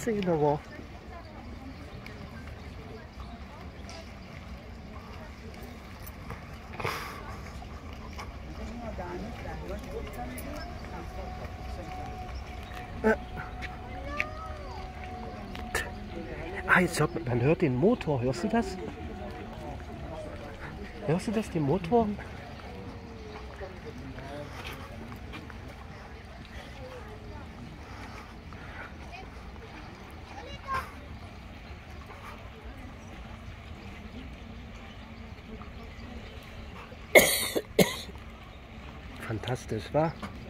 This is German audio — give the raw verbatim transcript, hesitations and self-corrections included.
gesehen, aber äh. Ah, jetzt hört man, man hört den Motor. Hörst du das? Hörst du das, den Motor? Fantastisch, wa?